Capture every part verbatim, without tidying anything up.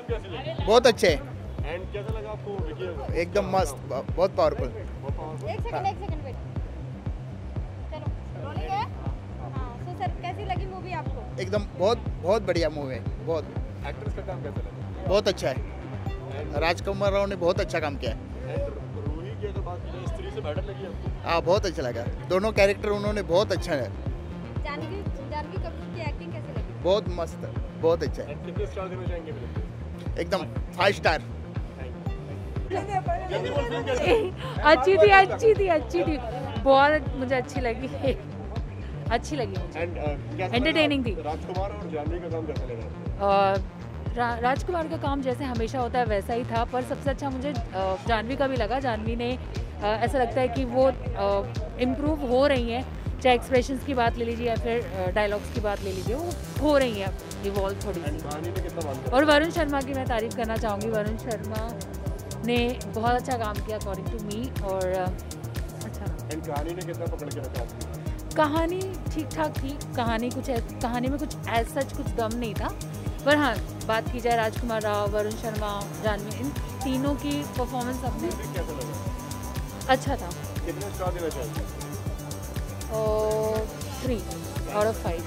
कैसी लगी? बहुत अच्छे हैं, एंड कैसा लगा आपको विकी? एकदम मस्त, बहुत पावरफुल। एक सेकंड एक सेकंड वेट, चलो रोलिंग है। हाँ, सो सर कैसी लगी मूवी आपको? एकदम बहुत बहुत बढ़िया मूवी है, बहुत एक्ट्रेस का काम कैसा लगा? बहुत अच्छा है। राजकुमार राव ने बहुत अच्छा काम किया है। एंड रूही की अगर बात की जाए, स्त्री से बेटर लगी आपको? हाँ, बहुत अच्छा लगा, दोनों कैरेक्टर उन्होंने बहुत अच्छा है, जानवी जानवी कपूर की एक्टिंग कैसी लगी? बहुत मस्त, बहुत अच्छा है, एंड कितने स्टार देना चाहेंगे फिल्म को? एकदम फाइव स्टार। जल्दी बोल, फिल्म कैसी लगी? अच्छी थी अच्छी थी अच्छी थी बहुत मुझे अच्छी लगी अच्छी लगी मुझे। एंड कैसा Entertaining लगा थी। राजकुमार और जानवी का काम कैसा लगा आपको? और रा, राजकुमार का काम जैसे हमेशा होता है वैसा ही था, पर सबसे अच्छा मुझे अ, जानवी का भी लगा। जानवी ने अ, ऐसा लगता है कि वो इम्प्रूव हो रही हैं, चाहे एक्सप्रेशंस की बात ले लीजिए या फिर डायलॉग्स की बात ले लीजिए, वो हो रही हैं इवॉल्व थोड़ी एंड सी। कहानी ने कितना मांगा? और वरुण शर्मा की मैं तारीफ़ करना चाहूँगी, वरुण शर्मा ने बहुत अच्छा काम किया अकॉर्डिंग टू मी। और अ, अच्छा एंड कहानी ने कितना पकड़ के रखा आपको? कहानी ठीक ठाक थी, कहानी कुछ ऐ- कहानी में कुछ एज सच कुछ दम नहीं था, पर हाँ बात की जाए राजकुमार राव, वरुण शर्मा, जानवी, इन तीनों की परफॉर्मेंस अपने म्यूजिक कैसा लगा? अच्छा था। कितने स्टार देना चाहेंगे? और थ्री आउट ऑफ फाइव।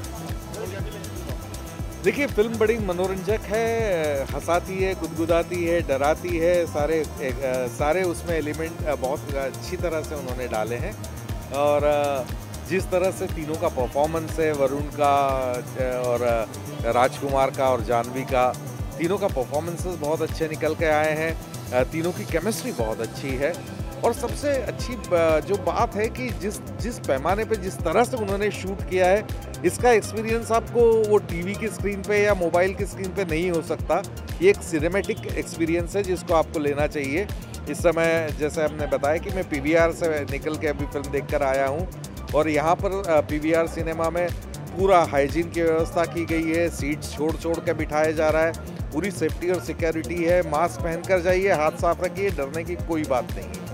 देखिए फिल्म बड़ी मनोरंजक है, हंसाती है, गुदगुदाती है, डराती है, सारे एक, सारे उसमें एलिमेंट बहुत अच्छी तरह से उन्होंने डाले हैं। और जिस तरह से तीनों का परफॉर्मेंस है, वरुण का और राजकुमार का और जानवी का, तीनों का परफॉर्मेंसेस बहुत अच्छे निकल के आए हैं, तीनों की केमिस्ट्री बहुत अच्छी है। और सबसे अच्छी जो बात है कि जिस जिस पैमाने पे जिस तरह से उन्होंने शूट किया है, इसका एक्सपीरियंस आपको वो टीवी की स्क्रीन पे या मोबाइल की स्क्रीन पे नहीं हो सकता। ये एक सिनेमैटिक एक्सपीरियंस है जिसको आपको लेना चाहिए। इस समय जैसे हमने बताया कि मैं पीवीआर से निकल के अभी फिल्म देखकर आया हूँ, और यहाँ पर पीवीआर सिनेमा में पूरा हाइजीन की व्यवस्था की गई है, सीट्स छोड़ छोड़ के बिठाया जा रहा है, पूरी सेफ्टी और सिक्योरिटी है, मास्क पहनकर जाइए, हाथ साफ रखिए, डरने की कोई बात नहीं है।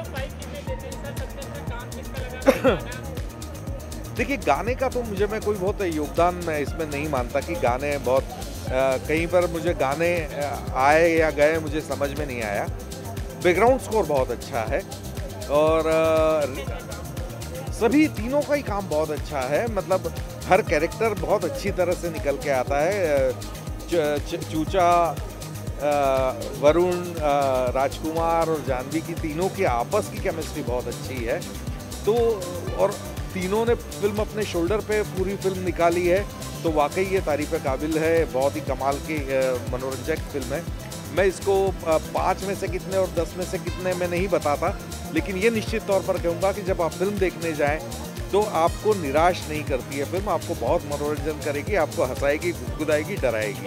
देखिए गाने का तो मुझे मैं कोई बहुत योगदान मैं इसमें नहीं मानता कि गाने बहुत आ, कहीं पर मुझे गाने आए या गए मुझे समझ में नहीं आया। बैकग्राउंड स्कोर बहुत अच्छा है और आ, सभी तीनों का ही काम बहुत अच्छा है, मतलब हर कैरेक्टर बहुत अच्छी तरह से निकल के आता है। च, च, चूचा, वरुण, राजकुमार और जानवी की तीनों की आपस की केमिस्ट्री बहुत अच्छी है। तो और तीनों ने फिल्म अपने शोल्डर पे पूरी फिल्म निकाली है, तो वाकई ये तारीफ़ काबिल है। बहुत ही कमाल की मनोरंजक फिल्म है। मैं इसको पाँच में से कितने और दस में से कितने में नहीं बताता, लेकिन ये निश्चित तौर पर कहूँगा कि जब आप फिल्म देखने जाएं तो आपको निराश नहीं करती है फिल्म, आपको बहुत मनोरंजन करेगी, आपको हंसाएगी, गुदगुदाएगी, डराएगी।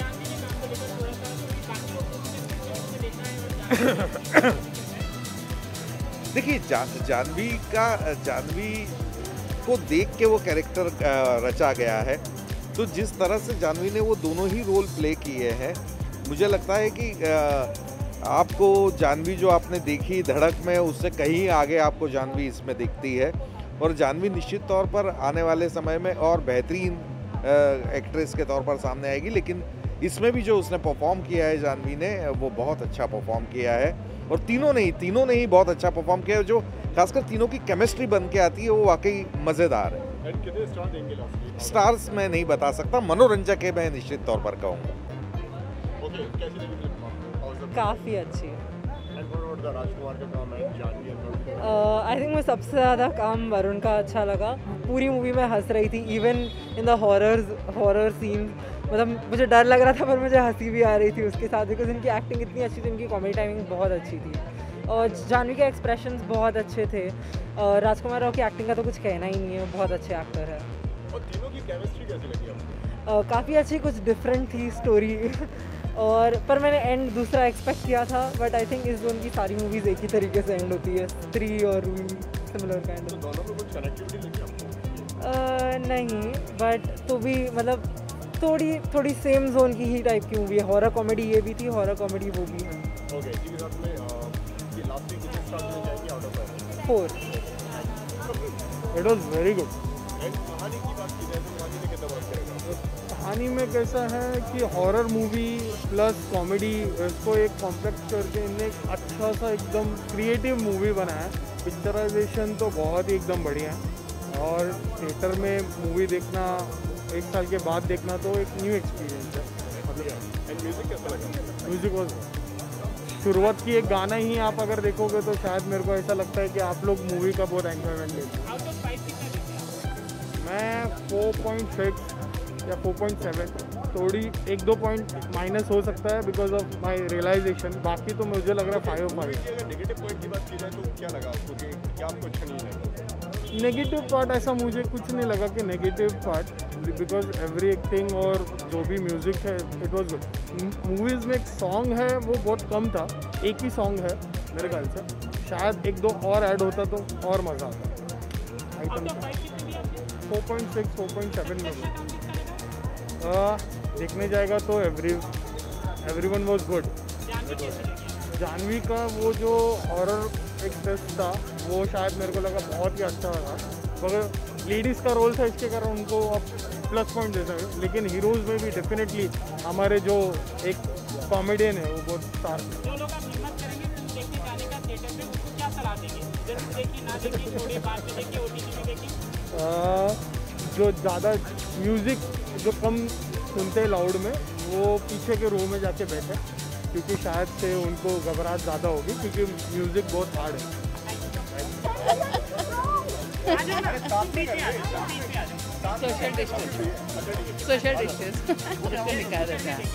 देखिए जा, जानवी का जानवी को देख के वो कैरेक्टर रचा गया है, तो जिस तरह से जानवी ने वो दोनों ही रोल प्ले किए हैं, मुझे लगता है कि आपको जानवी जो आपने देखी धड़क में, उससे कहीं आगे आपको जानवी इसमें दिखती है। और जानवी निश्चित तौर पर आने वाले समय में और बेहतरीन एक्ट्रेस के तौर पर सामने आएगी, लेकिन इसमें भी जो उसने परफॉर्म किया है जानवी ने, वो बहुत अच्छा परफॉर्म किया है। और तीनों ने ही तीनों ने ही बहुत अच्छा परफॉर्म किया है, जो खासकर तीनों की केमिस्ट्री बन के आती है, वो वाकई मज़ेदार है। कितने स्टार देंगे लास्ट? स्टार्स मैं नहीं बता सकता, मनोरंजक है मैं निश्चित तौर पर कहूँगा। ओके, कैसी लगी फिल्म? काफ़ी अच्छी है। राजकुमार का काम है, जानवी आई थिंक मुझे सबसे ज़्यादा काम वरुण का अच्छा लगा। पूरी मूवी में हंस रही थी, even in the horrors horror scene, मतलब मुझे डर लग रहा था पर मुझे हंसी भी आ रही थी उसके साथ, बिकॉज इनकी एक्टिंग इतनी अच्छी थी, इनकी कॉमेडी टाइमिंग बहुत अच्छी थी। और जानवी के एक्सप्रेशंस बहुत अच्छे थे, और राजकुमार राव की एक्टिंग का तो कुछ कहना ही नहीं है, बहुत अच्छे एक्टर है। और तीनों की केमिस्ट्री कैसी लगी आपको? uh, काफ़ी अच्छी, कुछ डिफरेंट थी स्टोरी और पर मैंने एंड दूसरा एक्सपेक्ट किया था, बट आई थिंक इस जोन की सारी मूवीज़ एक ही तरीके से एंड होती है, स्त्री और रूही सिमिलर काइंड ऑफ। दोनों में कुछ कनेक्टिविटी लगी आपको? नहीं, बट तो भी मतलब थोड़ी थोड़ी सेम जोन की ही टाइप की मूवी है। हॉरर कॉमेडी ये भी थी, हॉरर कॉमेडी वो भी है। ओके, इसी के साथ में ये लास्ट वीक कितने स्टार देना चाहेंगे out of five? Four. It was very good. And कहानी की बात की जाए तो कहानी ने कितना वर्क करेगा? कहानी में कैसा है कि हॉरर मूवी प्लस कॉमेडी इसको एक कॉम्प्लेक्स करके इनने एक अच्छा सा एकदम क्रिएटिव मूवी बनाया है। पिक्चराइजेशन तो बहुत ही एकदम बढ़िया है और थिएटर में मूवी देखना एक साल के बाद देखना तो एक न्यू एक्सपीरियंस है। मतलब म्यूजिक कैसा लगा? म्यूजिक वॉज शुरुआत की एक गाना ही आप अगर देखोगे तो शायद मेरे को ऐसा लगता है कि आप लोग मूवी का बहुत एंजॉयमेंट लेते हैं। मैं फोर पॉइंट सिक्स या फोर पॉइंट सेवन, थोड़ी एक दो पॉइंट माइनस हो सकता है बिकॉज ऑफ माय रियलाइजेशन, बाकी तो मुझे लग रहा है फाइव फाइव। अगर नेगेटिव पॉइंट की बात की जाए तो क्या लगा आपको कि क्या आपको अच्छा नहीं लगा? नेगेटिव पार्ट ऐसा मुझे कुछ नहीं लगा कि negative part, because every acting और जो भी म्यूज़िक है इट वाज गुड। मूवीज़ में एक सॉन्ग है वो बहुत कम था, एक ही सॉन्ग है मेरे ख्याल से, शायद एक दो और ऐड होता तो और मज़ा आता। Item four point six four point seven में देखने जाएगा तो every every one was good. Janhvi का वो जो हॉरर एक टेस्ट था वो शायद मेरे को लगा बहुत ही अच्छा लगा, मगर लेडीज़ का रोल था इसके कारण उनको अब प्लस पॉइंट दे सकते, लेकिन हीरोज़ में भी डेफिनेटली हमारे जो एक कॉमेडियन है वो बहुत स्टार है। जो लोग आप हिम्मत करेंगे फिल्म देखने जाने का थिएटर में, उसको क्या सलाह देंगे? जरूर देखिए, ना देखिए, थोड़ी बाद में देखिए, ओटीटी में देखिए। जो ज़्यादा म्यूज़िक जो कम सुनते हैं लाउड में वो पीछे के रूम में जाके बैठे, क्योंकि शायद से उनको घबराहट ज़्यादा होगी क्योंकि म्यूज़िक बहुत हार्ड है। सोशल डिस्टेंस सोशल डिस्टेंस निकाल देते हैं।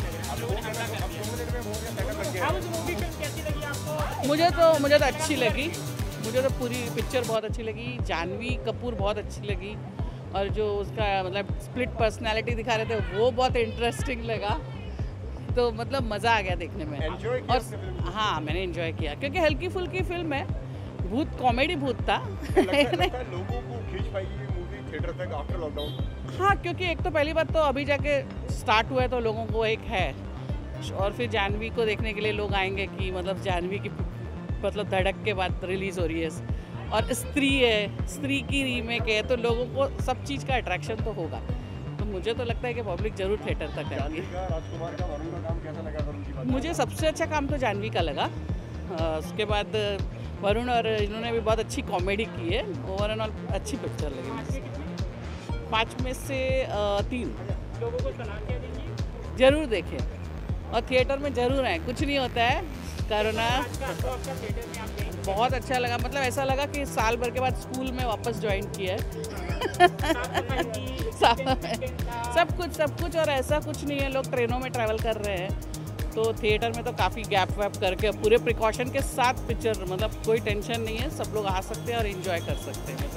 मुझे तो मुझे तो अच्छी लगी, मुझे तो पूरी पिक्चर बहुत अच्छी लगी। जानवी कपूर बहुत अच्छी लगी और जो उसका मतलब स्प्लिट पर्सनालिटी दिखा रहे थे वो बहुत इंटरेस्टिंग लगा, तो मतलब मज़ा आ गया देखने में। Enjoy किया और आपने फिल्म को? हाँ, मैंने एंजॉय किया क्योंकि हल्की फुल्की फिल्म है, भूत कॉमेडी भूत था। लगता है लगता है लोगों को खींच पाएगी ये मूवी थिएटर तक आफ्टर लॉकडाउन? हाँ, क्योंकि एक तो पहली बात तो अभी जाके स्टार्ट हुआ है तो लोगों को एक है, और फिर जानवी को देखने के लिए लोग आएंगे कि मतलब जानवी की मतलब धड़क के बाद रिलीज़ हो रही है, और स्त्री है, स्त्री की रीमेक है, तो लोगों को सब चीज़ का अट्रैक्शन तो होगा। तो मुझे तो लगता है कि पब्लिक जरूर थिएटर तक आएगी। जानवी का, राजकुमार का, वरुण का काम कैसा लगा? वरुण की बात मुझे सबसे अच्छा काम तो जानवी का लगा, आ, उसके बाद वरुण और इन्होंने भी बहुत अच्छी कॉमेडी की है। ओवरऑल अच्छी पिक्चर लगी मुझे। पाँच में से आ, तीन। लोगों को सलाह क्या देंगे? जरूर देखें और थिएटर में ज़रूर आए, कुछ नहीं होता है कोरोना। बहुत अच्छा लगा, मतलब ऐसा लगा कि साल भर के बाद स्कूल में वापस ज्वाइन किया है। सब कुछ सब कुछ और ऐसा कुछ नहीं है, लोग ट्रेनों में ट्रैवल कर रहे हैं, तो थिएटर में तो काफ़ी गैप वैप करके पूरे प्रिकॉशन के साथ पिक्चर, मतलब कोई टेंशन नहीं है, सब लोग आ सकते हैं और एंजॉय कर सकते हैं।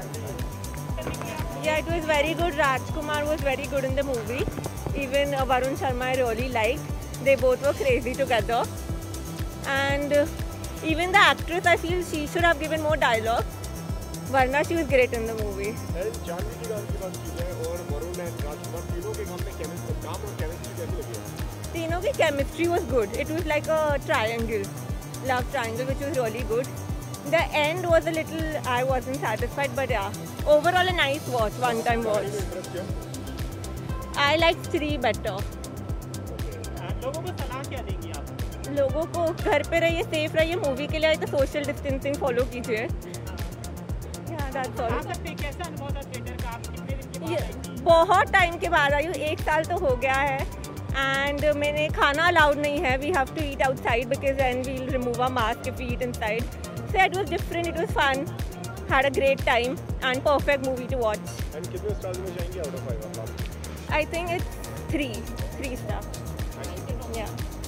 Yeah, it was very good. Rajkumar was very good in the movie. Even uh, Varun Sharma I really liked. They both were crazy together. And uh, even the actress, I feel she should have given more dialogue. Varna, she was great in the movie. Janvi की गान की बात की जाए और वरुण और राजकुमार तीनों के काम में केमिस्ट्री काम और केमिस्ट्री कैसी लगी? तीनों की chemistry was good. It was like a triangle, love triangle, which was really good. The end was a little, I wasn't satisfied, but yeah, overall a nice watch, one time watch. I like three better. लोगों को सलाह क्या देंगी आप? लोगों को घर पे रहिए, सेफ रहिए, मूवी के लिए आए तो सोशल डिस्टेंसिंग फॉलो कीजिए। Yeah, that's all. आ सकते हैं, कैसा अनुभव था थिएटर का? आप कितने दिन के बाद ये आई थी? बहुत टाइम के बाद आई हूँ, एक साल तो हो गया है। एंड मैंने खाना अलाउड नहीं है, we have to eat outside because then we will remove a mask if we eat inside. So it was different, it was fun, had a great time and perfect movie to watch. And कितने stars में जाएंगे out of five आप? I think it's three three star. या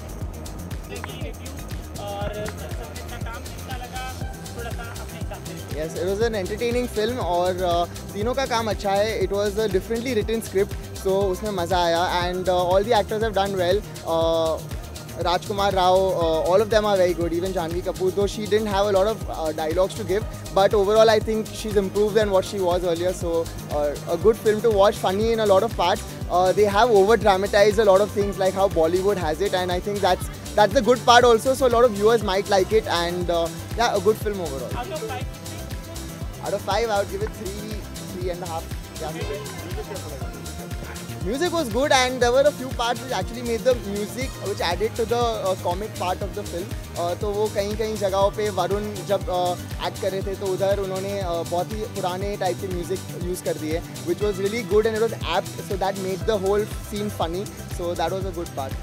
और सबसे अच्छा काम कितना लगा, थोड़ा सा अपने हिसाब से? Yes, it was an entertaining film और uh, तीनों का काम अच्छा है। It was a differently written script, so उसमें मज़ा आया and all the actors have done well. Rajkumar Rao, uh, all of them are very good. Even Janvi Kapoor, though she didn't have a lot of uh, dialogues to give, but overall I think she's improved than what she was earlier. So uh, a good film to watch, funny in a lot of parts. Uh, they have over dramatized a lot of things like how Bollywood has it, and I think that's that's the good part also. So a lot of viewers might like it, and uh, yeah, a good film overall. Out of five? Out of five, I would give it three, three and a half. Yeah. Music was good, and there were a few parts which actually made the music, which added to the uh, comic part of the film. uh, तो वो कहीं कहीं जगहों पे वरुण जब act कर रहे थे तो उधर उन्होंने uh, बहुत ही पुराने टाइप के म्यूजिक यूज़ कर दिए, which was really good and it was apt, so that made the whole scene funny. So that was a good part.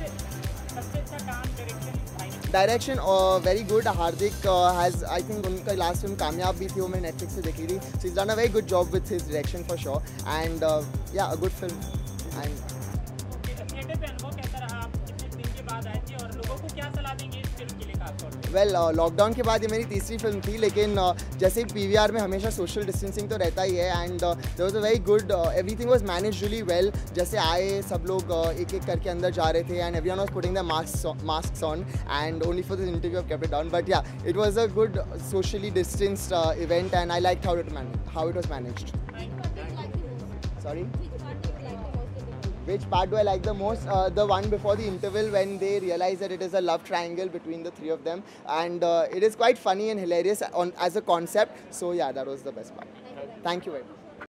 Direction very good. Hardik has I think उनका last film कामयाब भी थी, वो मैंने Netflix से देखी थी. So is done a very good job with his direction for sure, and yeah a good film. And theatre पे अनुभव कैसा रहा? आप कितने दिन के बाद आए थे और लोगों को क्या सलाह देंगे इस फिल्म के लिए खासतौर पे? वेल लॉकडाउन के बाद ये मेरी तीसरी फिल्म थी, लेकिन uh, जैसे ही पीवीआर में हमेशा सोशल डिस्टेंसिंग तो रहता ही है, and there was a very good, everything was managed really well. जैसे आए सब लोग uh, एक एक करके अंदर जा रहे थे, and everyone was putting the mask masks on, and only for this interview I kept it down. But yeah it was a good socially distanced event, and I like how it manage how it was managed. Sorry? Which part do I like the most? Uh, the one before the interval, when they realize that it is a love triangle between the three of them, and uh, it is quite funny and hilarious on as a concept. So yeah, that was the best part. Thank you very much.